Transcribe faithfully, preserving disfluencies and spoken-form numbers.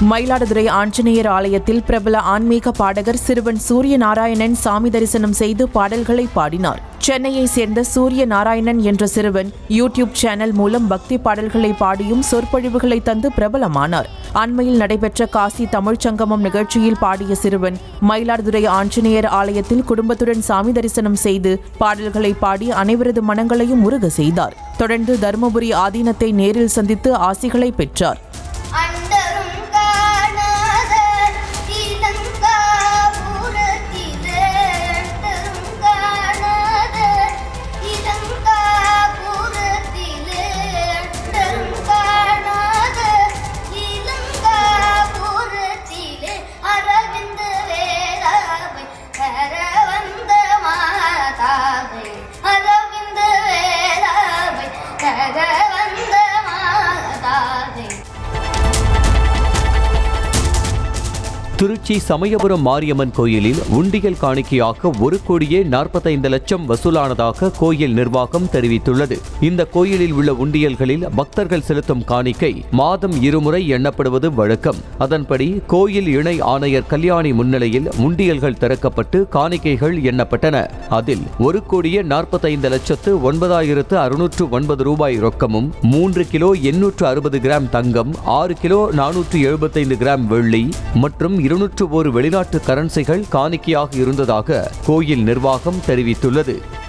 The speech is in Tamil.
மயிலாடுதுறை ஆஞ்சநேயர் ஆலயத்தில் பிரபல ஆன்மீக பாடகர் சிறுவன் சூரிய நாராயணன் சாமி தரிசனம் செய்து பாடல்களை பாடினார். சென்னையை சேர்ந்த சூரிய நாராயணன் என்ற சிறுவன் யூடியூப் சேனல் மூலம் பக்தி பாடல்களை பாடியும் சொற்பொழிவுகளை தந்து பிரபலமானார். அண்மையில் நடைபெற்ற காசி தமிழ்ச் சங்கமம் நிகழ்ச்சியில் பாடிய சிறுவன் மயிலாடுதுறை ஆஞ்சநேயர் ஆலயத்தில் குடும்பத்துடன் சாமி தரிசனம் செய்து பாடல்களை பாடி அனைவரது மனங்களையும் உருக செய்தார். தொடர்ந்து தருமபுரி ஆதீனத்தை நேரில் சந்தித்து ஆசிகளை பெற்றார். திருச்சி சமயபுரம் மாரியம்மன் கோயிலில் உண்டியல் காணிக்கையாக ஒரு கோடியே நாற்பத்தைந்து லட்சம் வசூலானதாக கோயில் நிர்வாகம் தெரிவித்துள்ளது. இந்த கோயிலில் உள்ள உண்டியல்களில் பக்தர்கள் செலுத்தும் காணிக்கை மாதம் இருமுறை எண்ணப்படுவது வழக்கம். அதன்படி கோயில் இணை ஆணையர் கல்யாணி முன்னிலையில் உண்டியல்கள் திறக்கப்பட்டு காணிக்கைகள் எண்ணப்பட்டன. அதில் ஒரு கோடியே நாற்பத்தைந்து லட்சத்து ஒன்பதாயிரத்து அறுநூற்று ஒன்பது ரூபாய் ரொக்கமும் மூன்று கிலோ எண்ணூற்று அறுபது கிராம் தங்கம், ஆறு கிலோ நானூற்று எழுபத்தைந்து கிராம் வெள்ளி மற்றும் இருநூற்று ஒரு வெளிநாட்டு கரன்சிகள் காணிக்கையாக இருந்ததாக கோயில் நிர்வாகம் தெரிவித்துள்ளது.